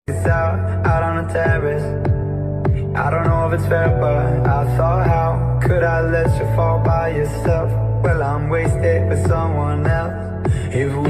It's out on the terrace. I don't know if it's fair, but I thought, how could I let you fall by yourself? Well, I'm wasted with someone else. If